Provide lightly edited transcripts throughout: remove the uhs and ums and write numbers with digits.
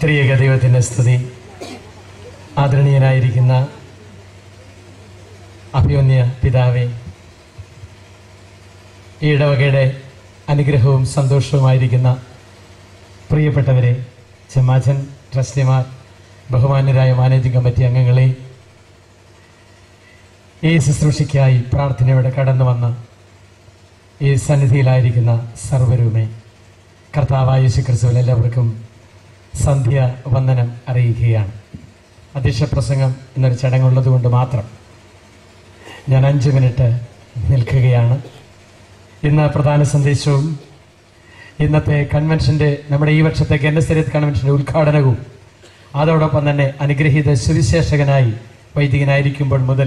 ത്രിയേക ദൈവത്തിൻ്റെ സ്തുതി. ആദരണീയനായിരിക്കുന്ന അഭിമന്യ പിതാവേ, ഈ ഇടവകയുടെ അനുഗ്രഹവും സന്തോഷവുമായിരിക്കുന്ന പ്രിയപ്പെട്ടവരെ, ചെമ്മാച്ചൻ, ട്രസ്റ്റിമാർ, ബഹുമാന്യരായ മാനേജിംഗ് കമ്മിറ്റി അംഗങ്ങളെ, ഈ ശുശ്രൂഷയ്ക്കായി പ്രാർത്ഥനയോടെ കടന്നു വന്ന ഈ സന്നിധിയിലായിരിക്കുന്ന സർവ്വരുമേ, കർത്താവായ യേശുക്രിസ്തുവിൽ എല്ലാവർക്കും സന്ധ്യ വന്ദനം അറിയിക്കുകയാണ്. അധ്യക്ഷ പ്രസംഗം എന്നൊരു ചടങ്ങുള്ളത് കൊണ്ട് മാത്രം ഞാൻ 5 മിനിറ്റ് നിൽക്കുകയാണ്. ഇന്ന് പ്രധാന സന്ദേശവും ഇന്നത്തെ കൺവെൻഷൻ്റെ, നമ്മുടെ ഈ വർഷത്തെ ഗന്നസരത്ത് കൺവെൻഷൻ്റെ ഉദ്ഘാടനവും, അതോടൊപ്പം തന്നെ അനുഗ്രഹീത സുവിശേഷകനായി വൈദികനായിരിക്കുമ്പോൾ മുതൽ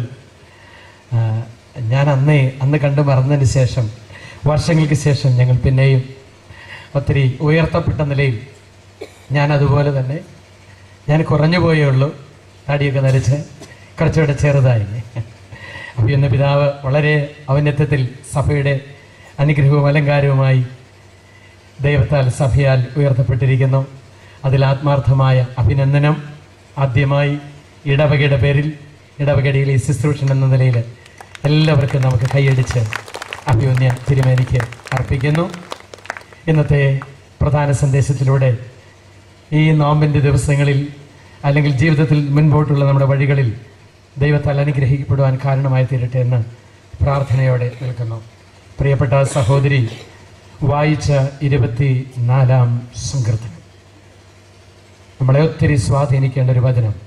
ഞാൻ അന്ന് കണ്ടു മറന്നതിന് ശേഷം, വർഷങ്ങൾക്ക് ശേഷം ഞങ്ങൾ പിന്നെയും ഒത്തിരി ഉയർത്തപ്പെട്ട നിലയിൽ അതുപോലെ തന്നെ ഞാൻ കുറഞ്ഞു പോയേ ഉള്ളൂ. തടിയൊക്കെ നരച്ച് കുറച്ചുകൂടെ ചെറുതായി. അപ്പോൾ ഇന്ന് പിതാവ് വളരെ ഔന്നത്യത്തിൽ സഭയുടെ അനുഗ്രഹവും അലങ്കാരവുമായി ദൈവത്താൽ സഭയാൽ ഉയർത്തപ്പെട്ടിരിക്കുന്നു. അതിൽ ആത്മാർത്ഥമായ അഭിനന്ദനം ആദ്യമായി ഇടവകയുടെ പേരിൽ, ഇടവകയുടെ ഈ ശുശ്രൂഷൻ എന്ന നിലയിൽ എല്ലാവർക്കും നമുക്ക് കൈയടിച്ച് അഭിമന്യ തിരുമേനിക്ക് അർപ്പിക്കുന്നു. ഇന്നത്തെ പ്രധാന സന്ദേശത്തിലൂടെ ഈ നോമ്പിൻ്റെ ദിവസങ്ങളിൽ, അല്ലെങ്കിൽ ജീവിതത്തിൽ മുൻപോട്ടുള്ള നമ്മുടെ വഴികളിൽ ദൈവത്താൽ അനുഗ്രഹിക്കപ്പെടുവാൻ കാരണമായി തീരട്ടെ എന്ന് പ്രാർത്ഥനയോടെ നിൽക്കുന്നു. പ്രിയപ്പെട്ട സഹോദരി വായിച്ച 24-ാം സങ്കീർത്തനം നമ്മളെ ഒത്തിരി സ്വാധീനിക്കേണ്ട ഒരു വചനം.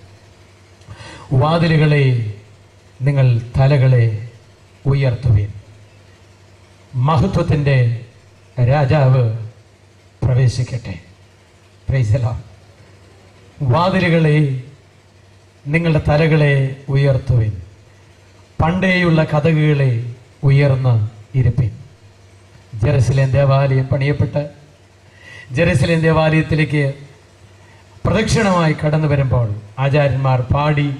വാതിലുകളെ നിങ്ങൾ തലകളെ ഉയർത്തുവിൻ, മഹത്വത്തിൻ്റെ രാജാവ് പ്രവേശിക്കട്ടെ. Praise the Lord. വാതിലുകളെ നിങ്ങളുടെ തലകളെ ഉയർത്തുവിൻ, പണ്ടേയുള്ള കതകുകളെ ഉയർന്ന് ഇരുപ്പിൻ. ജെറുസലേം ദേവാലയം പണിയപ്പെട്ട് ജെറുസലേം ദേവാലയത്തിലേക്ക് പ്രദക്ഷിണമായി കടന്നു വരുമ്പോൾ ആചാര്യന്മാർ പാടി,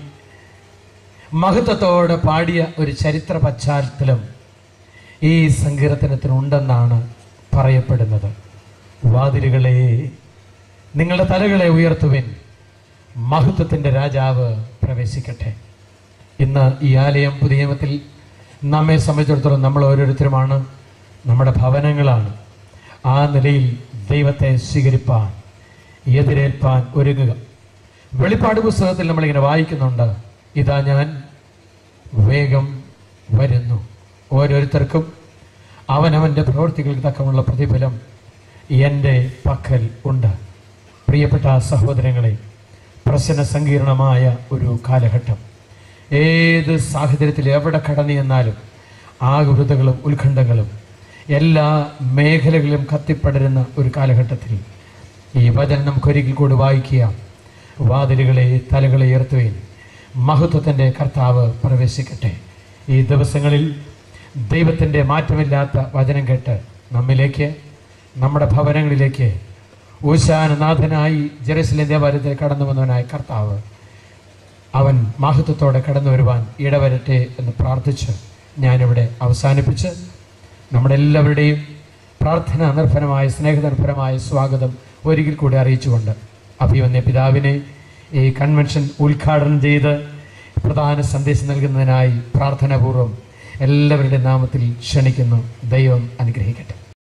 മഹത്വത്തോടെ പാടിയ ഒരു ചരിത്ര പശ്ചാത്തലം ഈ സങ്കീർത്തനത്തിനുണ്ടെന്നാണ് പറയപ്പെടുന്നത്. വാതിലുകളെ നിങ്ങളുടെ തലകളെ ഉയർത്തുവിൻ, മഹത്വത്തിൻ്റെ രാജാവ് പ്രവേശിക്കട്ടെ. ഇന്ന് ഈ ആലയം പുതിയ നിയമത്തിൽ നമ്മെ സംബന്ധിച്ചിടത്തോളം നമ്മൾ ഓരോരുത്തരുമാണ്, നമ്മുടെ ഭവനങ്ങളാണ്. ആ നിലയിൽ ദൈവത്തെ സ്വീകരിപ്പാൻ, എതിരേൽപ്പാൻ ഒരുങ്ങുക. വെളിപ്പാട് പുസ്തകത്തിൽ നമ്മളിങ്ങനെ വായിക്കുന്നുണ്ട്, ഇതാ ഞാൻ വേഗം വരുന്നു, ഓരോരുത്തർക്കും അവനവൻ്റെ പ്രവൃത്തികൾക്ക് തക്കമുള്ള പ്രതിഫലം എൻ്റെ പക്കൽ ഉണ്ട്. പ്രിയപ്പെട്ട സഹോദരങ്ങളെ, പ്രശ്ന സങ്കീർണമായ ഒരു കാലഘട്ടം. ഏത് സാഹചര്യത്തിൽ എവിടെ കടന്നു ചെന്നാലും ആകുലതകളും ഉത്കണ്ഠങ്ങളും എല്ലാ മേഖലകളിലും കത്തിപ്പടരുന്ന ഒരു കാലഘട്ടത്തിൽ ഈ വചനം നമുക്കൊരിക്കൽ കൂടി വായിക്കുക. വാതിലുകളെ തലകളെ ഉയർത്തുകയും മഹത്വത്തിൻ്റെ കർത്താവ് പ്രവേശിക്കട്ടെ. ഈ ദിവസങ്ങളിൽ ദൈവത്തിൻ്റെ മാറ്റമില്ലാത്ത വചനം കേട്ട് നമ്മിലേക്ക്, നമ്മുടെ ഭവനങ്ങളിലേക്ക് ഊശാനനാഥനായി ജെറുസലേം ദേവാലയത്തിൽ കടന്നു വന്നവനായ കർത്താവ്, അവൻ മഹത്വത്തോടെ കടന്നു വരുവാൻ ഇടവരട്ടെ എന്ന് പ്രാർത്ഥിച്ച് ഞാനിവിടെ അവസാനിപ്പിച്ച് നമ്മുടെ എല്ലാവരുടെയും പ്രാർത്ഥന നിർഭരമായ, സ്നേഹനിർഭരമായ സ്വാഗതം ഒരിക്കൽ കൂടി അറിയിച്ചുകൊണ്ട് അഭിമന്യ പിതാവിനെ ഈ കൺവെൻഷൻ ഉദ്ഘാടനം ചെയ്ത് പ്രധാന സന്ദേശം നൽകുന്നതിനായി പ്രാർത്ഥനാപൂർവ്വം എല്ലാവരുടെയും നാമത്തിൽ ക്ഷണിക്കുന്നു. ദൈവം അനുഗ്രഹിക്കട്ടെ.